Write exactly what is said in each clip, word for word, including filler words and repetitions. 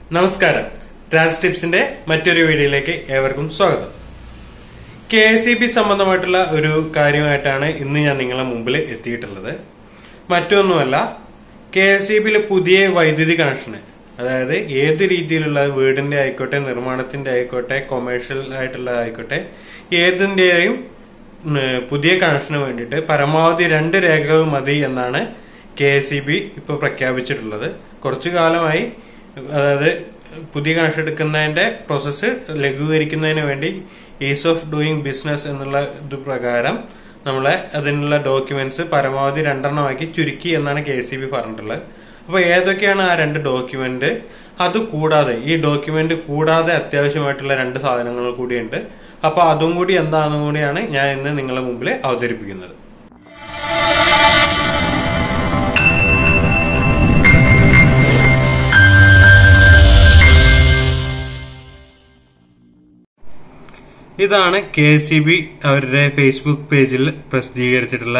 നമസ്കാരം. ട്രാൻസ് ടിപ്സിന്റെ മറ്റൊരു വീഡിയോയിലേക്ക് ഏവർക്കും സ്വാഗതം. കെ എസ് ഇ ബി സംബന്ധമായിട്ടുള്ള ഒരു കാര്യമായിട്ടാണ് ഇന്ന് ഞാൻ നിങ്ങളുടെ മുമ്പിൽ എത്തിയിട്ടുള്ളത്. മറ്റൊന്നുമല്ല, കെ എസ് ഇ ബിയിലെ പുതിയ വൈദ്യുതി കണക്ഷന്, അതായത് ഏത് രീതിയിലുള്ള വീടിന്റെ ആയിക്കോട്ടെ, നിർമ്മാണത്തിന്റെ ആയിക്കോട്ടെ, കൊമേഴ്ഷ്യൽ ആയിട്ടുള്ള ആയിക്കോട്ടെ, ഏതിന്റെയും പുതിയ കണക്ഷന് വേണ്ടിയിട്ട് പരമാവധി രണ്ട് രേഖകൾ മതി എന്നാണ് കെ എസ് ഇ ബി ഇപ്പൊ പ്രഖ്യാപിച്ചിട്ടുള്ളത്. കുറച്ചു കാലമായി, അതായത് പുതിയ കണക്ഷൻ എടുക്കുന്നതിന്റെ പ്രോസസ്സ് ലഘൂകരിക്കുന്നതിന് വേണ്ടി ഈസ് ഓഫ് ഡൂയിങ് ബിസിനസ് എന്നുള്ള ഇത് പ്രകാരം നമ്മളെ അതിനുള്ള ഡോക്യുമെന്റ്സ് പരമാവധി രണ്ടെണ്ണമാക്കി ചുരുക്കി എന്നാണ് കെ എസ് ഇ ബി പറഞ്ഞിട്ടുള്ളത്. അപ്പൊ ഏതൊക്കെയാണ് ആ രണ്ട് ഡോക്യുമെന്റ്? അത് കൂടാതെ, ഈ ഡോക്യുമെന്റ് കൂടാതെ അത്യാവശ്യമായിട്ടുള്ള രണ്ട് സാധനങ്ങൾ കൂടിയുണ്ട്. അപ്പൊ അതും കൂടി എന്താണെന്നും കൂടിയാണ് ഞാൻ ഇന്ന് നിങ്ങളുടെ മുമ്പിൽ അവതരിപ്പിക്കുന്നത്. ഇതാണ് കെ എസ് ഇ ബി അവരുടെ ഫേസ്ബുക്ക് പേജിൽ പ്രസിദ്ധീകരിച്ചിട്ടുള്ള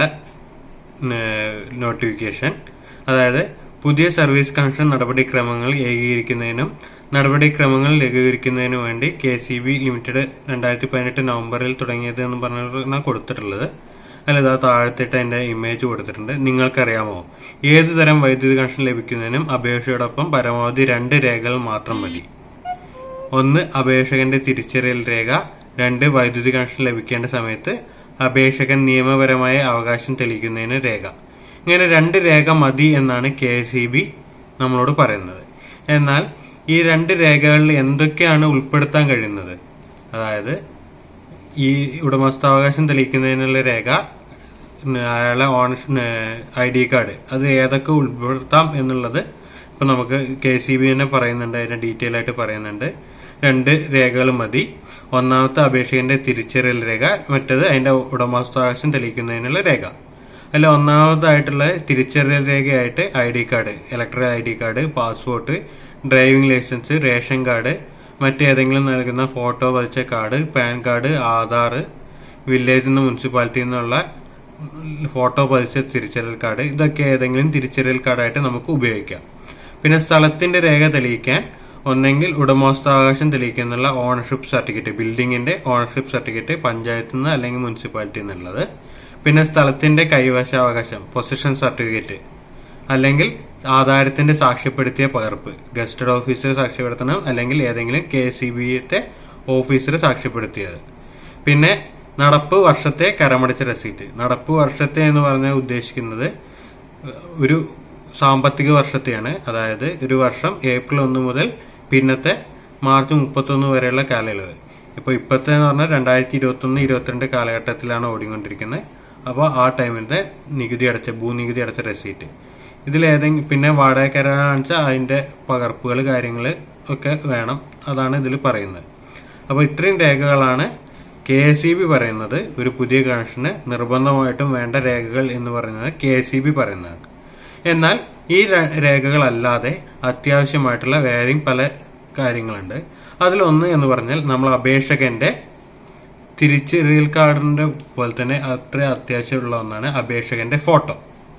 നോട്ടിഫിക്കേഷൻ. അതായത് പുതിയ സർവീസ് കണക്ഷൻ നടപടിക്രമങ്ങൾ ഏകീകരിക്കുന്നതിനും നടപടിക്രമങ്ങൾ ലഘൂകരിക്കുന്നതിനും വേണ്ടി K S E B limited രണ്ടായിരത്തി പതിനെട്ട് നവംബറിൽ തുടങ്ങിയത് എന്ന് പറഞ്ഞാണ് കൊടുത്തിട്ടുള്ളത്. അല്ല, ഇതാ താഴത്തിട്ട് അതിന്റെ ഇമേജ് കൊടുത്തിട്ടുണ്ട്. നിങ്ങൾക്കറിയാമോ, ഏതു തരം വൈദ്യുതി കണക്ഷൻ ലഭിക്കുന്നതിനും അപേക്ഷയോടൊപ്പം പരമാവധി രണ്ട് രേഖകൾ മാത്രം മതി. ഒന്ന്, അപേക്ഷകന്റെ തിരിച്ചറിയൽ രേഖ. രണ്ട്, വൈദ്യുതി കണക്ഷൻ ലഭിക്കേണ്ട സമയത്ത് അപേക്ഷകൻ നിയമപരമായ അവകാശം തെളിയിക്കുന്നതിന് രേഖ. ഇങ്ങനെ രണ്ട് രേഖ മതി എന്നാണ് കെ എസ് ഇ ബി നമ്മളോട് പറയുന്നത്. എന്നാൽ ഈ രണ്ട് രേഖകളിൽ എന്തൊക്കെയാണ് ഉൾപ്പെടുത്താൻ കഴിയുന്നത്? അതായത് ഈ ഉടമസ്ഥാവകാശം തെളിയിക്കുന്നതിനുള്ള രേഖ, അയാളെ ഓണർ ഐ ഡി കാർഡ്, അത് ഏതൊക്കെ ഉൾപ്പെടുത്താം എന്നുള്ളത് ഇപ്പൊ നമുക്ക് കെ എസ് ഇ ബി തന്നെ പറയുന്നുണ്ട്. അതിന്റെ ഡീറ്റെയിൽ ആയിട്ട് പറയുന്നുണ്ട്. രണ്ട് രേഖകൾ മതി. ഒന്നാമത്തെ അപേക്ഷകന്റെ തിരിച്ചറിയൽ രേഖ, മറ്റേത് അതിന്റെ ഉടമസ്ഥാവകാശം തെളിയിക്കുന്നതിനുള്ള രേഖ. അല്ല, ഒന്നാമതായിട്ടുള്ള തിരിച്ചറിയൽ രേഖയായിട്ട് I D card, electoral I D card, passport, driving licence, ration card, മറ്റേതെങ്കിലും നൽകുന്ന ഫോട്ടോ പതിച്ച കാർഡ്, പാൻ കാർഡ്, ആധാർ, വില്ലേജിൽ നിന്ന് മുനിസിപ്പാലിറ്റിയിൽ നിന്നുള്ള ഫോട്ടോ പതിച്ച തിരിച്ചറിയൽ കാർഡ്, ഇതൊക്കെ ഏതെങ്കിലും തിരിച്ചറിയൽ കാർഡായിട്ട് നമുക്ക് ഉപയോഗിക്കാം. പിന്നെ സ്ഥലത്തിന്റെ രേഖ തെളിയിക്കാൻ ഒന്നെങ്കിൽ ഉടമസ്ഥാവകാശം തെളിയിക്കുന്നുള്ള ഓണർഷിപ്പ് സർട്ടിഫിക്കറ്റ്, ബിൽഡിംഗിന്റെ ഓണർഷിപ്പ് സർട്ടിഫിക്കറ്റ് പഞ്ചായത്തിൽ നിന്ന് അല്ലെങ്കിൽ മുനിസിപ്പാലിറ്റിയിൽ നിന്നുള്ളത്. പിന്നെ സ്ഥലത്തിന്റെ കൈവശാവകാശം, പൊസിഷൻ സർട്ടിഫിക്കറ്റ്, അല്ലെങ്കിൽ ആധാരത്തിന്റെ സാക്ഷ്യപ്പെടുത്തിയ പകർപ്പ്, ഗസ്റ്റഡ് ഓഫീസർ സാക്ഷ്യപ്പെടുത്തണം, അല്ലെങ്കിൽ ഏതെങ്കിലും കെ എസ് ഇ ബിയുടെ ഓഫീസർ സാക്ഷ്യപ്പെടുത്തിയത്. പിന്നെ നടപ്പ് വർഷത്തെ കരമടച്ച റെസീറ്റ്. നടപ്പ് വർഷത്തെ എന്ന് പറഞ്ഞാൽ ഉദ്ദേശിക്കുന്നത് ഒരു സാമ്പത്തിക വർഷത്തെയാണ്. അതായത് ഒരു വർഷം ഏപ്രിൽ ഒന്ന് മുതൽ പിന്നത്തെ മാർച്ച് മുപ്പത്തൊന്ന് വരെയുള്ള കാലയളവ്. ഇപ്പൊ ഇപ്പത്തെ എന്ന് പറഞ്ഞാൽ രണ്ടായിരത്തി ഇരുപത്തി ഒന്ന് ഇരുപത്തിരണ്ട് കാലഘട്ടത്തിലാണ് ഓടിക്കൊണ്ടിരിക്കുന്നത്. അപ്പോൾ ആ ടൈമിന്റെ നികുതി അടച്ച, ഭൂനികുതി അടച്ച റെസീറ്റ്. ഇതിലേതെങ്കിലും പിന്നെ വാടകക്കാരാണെന്ന് വെച്ചാൽ അതിന്റെ പകർപ്പുകൾ, കാര്യങ്ങൾ ഒക്കെ വേണം. അതാണ് ഇതിൽ പറയുന്നത്. അപ്പൊ ഇത്രയും രേഖകളാണ് കെ എസ് ഇ ബി പറയുന്നത്. ഒരു പുതിയ കണക്ഷന് നിർബന്ധമായിട്ടും വേണ്ട രേഖകൾ എന്ന് പറയുന്നത് കെ എസ് ഇ ബി പറയുന്നത്. എന്നാൽ ഈ രേഖകളല്ലാതെ അത്യാവശ്യമായിട്ടുള്ള വേറെയും പല കാര്യങ്ങളുണ്ട്. അതിലൊന്ന് എന്ന് പറഞ്ഞാൽ നമ്മൾ അപേക്ഷകന്റെ തിരിച്ചറിയൽ കാർഡിന്റെ പോലെ തന്നെ അത്ര അത്യാവശ്യമുള്ള ഒന്നാണ് അപേക്ഷകന്റെ ഫോട്ടോ.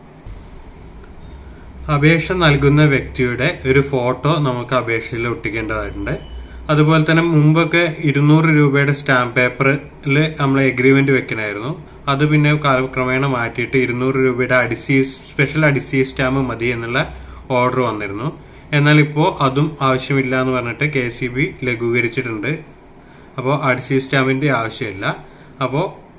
അപേക്ഷ നൽകുന്ന വ്യക്തിയുടെ ഒരു ഫോട്ടോ നമുക്ക് അപേക്ഷയിൽ ഒട്ടിക്കേണ്ടതായിട്ടുണ്ട്. അതുപോലെ തന്നെ മുമ്പൊക്കെ ഇരുന്നൂറ് രൂപയുടെ സ്റ്റാമ്പ് പേപ്പറിൽ നമ്മൾ എഗ്രിമെന്റ് വെക്കണമായിരുന്നു. അത് പിന്നെ കാലക്രമേണ മാറ്റിയിട്ട് ഇരുന്നൂറ് രൂപയുടെ അഡിസീവ്, സ്പെഷ്യൽ അഡിസീവ് സ്റ്റാമ്പ് മതി എന്നുള്ള ഓർഡർ വന്നിരുന്നു. എന്നാൽ ഇപ്പോ അതും ആവശ്യമില്ല എന്ന് പറഞ്ഞിട്ട് കെ എസ് ഇ ബി ലഘൂകരിച്ചിട്ടുണ്ട്. അപ്പോൾ അഡിസീവ് സ്റ്റാമ്പിന്റെ ആവശ്യമില്ല. അപ്പോ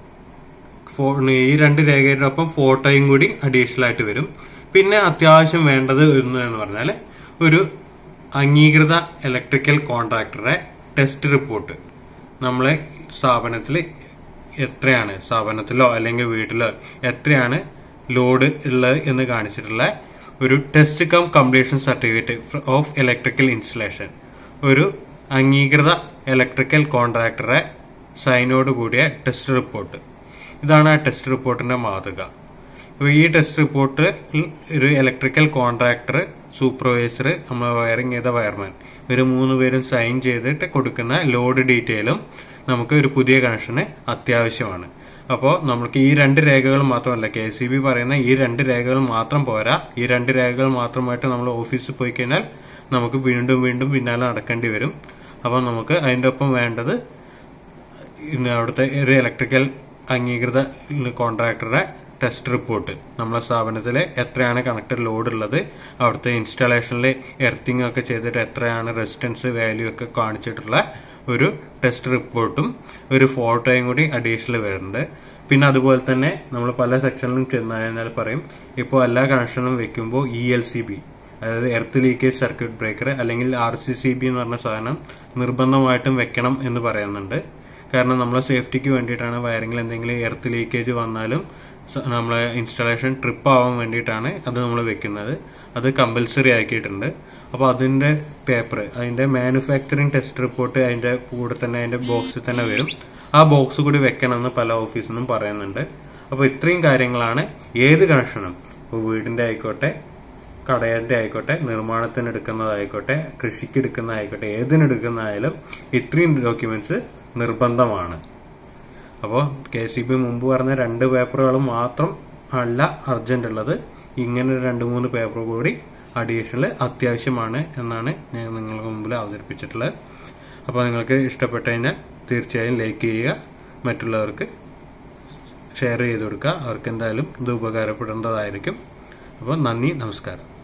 ഈ രണ്ട് രേഖയുടെ ഒപ്പം ഫോട്ടോയും കൂടി അഡീഷണൽ ആയിട്ട് വരും. പിന്നെ അത്യാവശ്യം വേണ്ടത് എന്ന് പറഞ്ഞാൽ ഒരു അംഗീകൃത ഇലക്ട്രിക്കൽ കോൺട്രാക്ടറെ ടെസ്റ്റ് റിപ്പോർട്ട്. നമ്മളെ സ്ഥാപനത്തിൽ എത്രയാണ്, സ്ഥാപനത്തിലോ അല്ലെങ്കിൽ വീട്ടിലോ എത്രയാണ് ലോഡ് ഉള്ളത് എന്ന് കാണിച്ചിട്ടുള്ള ഒരു test cum completion certificate of electrical installation. ഒരു അംഗീകൃത ഇലക്ട്രിക്കൽ കോൺട്രാക്ടറെ സൈനോട് കൂടിയ ടെസ്റ്റ് റിപ്പോർട്ട്. ഇതാണ് ആ ടെസ്റ്റ് റിപ്പോർട്ടിന്റെ മാതൃക. അപ്പൊ ഈ ടെസ്റ്റ് റിപ്പോർട്ട് ഒരു ഇലക്ട്രിക്കൽ കോൺട്രാക്ടർ, സൂപ്പർവൈസർ, നമ്മൾ വയറിംഗ് ചെയ്ത വയർമാൻ, ഇവര് മൂന്ന് പേരും സൈൻ ചെയ്തിട്ട് കൊടുക്കുന്ന ലോഡ് ഡീറ്റെയിലും നമുക്ക് ഒരു പുതിയ കണക്ഷന് അത്യാവശ്യമാണ്. അപ്പോൾ നമുക്ക് ഈ രണ്ട് രേഖകൾ മാത്രമല്ല, കെ എസ് ഇ ബി പറയുന്ന ഈ രണ്ട് രേഖകൾ മാത്രം പോരാ. ഈ രണ്ട് രേഖകൾ മാത്രമായിട്ട് നമ്മൾ ഓഫീസിൽ പോയി കഴിഞ്ഞാൽ നമുക്ക് വീണ്ടും വീണ്ടും പിന്നാലെ നടക്കേണ്ടി വരും. അപ്പോൾ നമുക്ക് അതിന്റെ ഒപ്പം വേണ്ടത് അവിടുത്തെ ഒരു ഇലക്ട്രിക്കൽ അംഗീകൃത കോൺട്രാക്ടറുടെ ടെസ്റ്റ് റിപ്പോർട്ട്, നമ്മളെ സ്ഥാപനത്തിലെ എത്രയാണ് കണക്റ്റഡ് ലോഡ് ഉള്ളത്, അവിടുത്തെ ഇൻസ്റ്റാളേഷനിൽ എർത്തിങ് ഒക്കെ ചെയ്തിട്ട് എത്രയാണ് റെസിസ്റ്റൻസ് വാല്യൂ ഒക്കെ കാണിച്ചിട്ടുള്ള ഒരു ടെസ്റ്റ് റിപ്പോർട്ടും ഒരു ഫോട്ടോയും കൂടി അഡീഷണൽ വരുന്നുണ്ട്. പിന്നെ അതുപോലെ തന്നെ നമ്മൾ പല സെക്ഷനിലും ചെന്ന് കഴിഞ്ഞാൽ പറയും, ഇപ്പോൾ എല്ലാ കണക്ഷനും വെക്കുമ്പോൾ ഇ എൽ സി ബി, അതായത് എർത്ത് ലീക്കേജ് സർക്യൂട്ട് ബ്രേക്കർ അല്ലെങ്കിൽ ആർ സി സി ബി എന്ന് പറഞ്ഞ സാധനം നിർബന്ധമായിട്ടും വെക്കണം എന്ന് പറയുന്നുണ്ട്. കാരണം നമ്മളെ സേഫ്റ്റിക്ക് വേണ്ടിയിട്ടാണ്. വയറിംഗിൽ എന്തെങ്കിലും എർത്ത് ലീക്കേജ് വന്നാലും നമ്മളെ ഇൻസ്റ്റാളേഷൻ ട്രിപ്പ് ആവാൻ വേണ്ടിയിട്ടാണ് അത് നമ്മൾ വെക്കുന്നത്. അത് കമ്പൽസറി ആക്കിയിട്ടുണ്ട്. അപ്പോൾ അതിന്റെ പേപ്പർ, അതിന്റെ മാനുഫാക്ചറിങ് ടെസ്റ്റ് റിപ്പോർട്ട് അതിന്റെ കൂടെ തന്നെ അതിന്റെ ബോക്സിൽ തന്നെ വരും. ആ ബോക്സ് കൂടി വെക്കണമെന്ന് പല ഓഫീസിൽ നിന്നും പറയുന്നുണ്ട്. അപ്പോൾ ഇത്രയും കാര്യങ്ങളാണ് ഏത് കണക്ഷനും, ഇപ്പോൾ വീടിന്റെ ആയിക്കോട്ടെ, കടയുടെ ആയിക്കോട്ടെ, നിർമ്മാണത്തിന് എടുക്കുന്നതായിക്കോട്ടെ, കൃഷിക്ക് എടുക്കുന്നതായിക്കോട്ടെ, ഏതിനെടുക്കുന്നതായാലും ഇത്രയും ഡോക്യുമെന്റ്സ് നിർബന്ധമാണ്. അപ്പോൾ കെ സി ബി മുമ്പ് പറഞ്ഞ രണ്ട് പേപ്പറുകൾ മാത്രം അല്ല അർജന്റ് ഉള്ളത്, ഇങ്ങനെ രണ്ട് മൂന്ന് പേപ്പർ കൂടി അഡീഷണൽ അത്യാവശ്യമാണ് എന്നാണ് ഞാൻ നിങ്ങൾക്ക് മുമ്പിൽ അവതരിപ്പിച്ചിട്ടുള്ളത്. അപ്പോൾ നിങ്ങൾക്ക് ഇഷ്ടപ്പെട്ടു കഴിഞ്ഞാൽ തീർച്ചയായും ലൈക്ക് ചെയ്യുക, മറ്റുള്ളവർക്ക് ഷെയർ ചെയ്ത് കൊടുക്കുക. അവർക്ക് എന്തായാലും ഇത് ഉപകാരപ്പെടേണ്ടതായിരിക്കും. അപ്പോൾ നന്ദി, നമസ്കാരം.